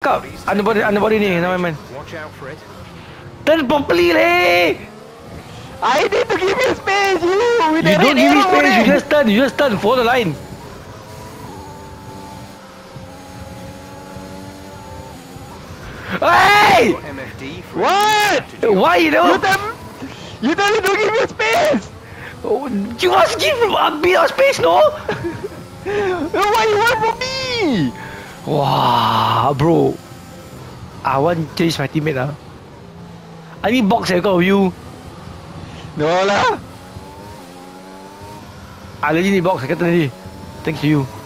cakap underbody ni, nama man. Watch out for it. Turn properly leh. I need to give you space, you! With You the don't red give me arrow space, there. you just turn, follow the line. Hey! MFD for What? Why you know? You tell me to give you space! Oh, you must give me a space, no? What you want from me? Wah, bro. I want to change my teammate lah. I need box because of you. No lah. I legit need box, I kata tadi. Thanks to you.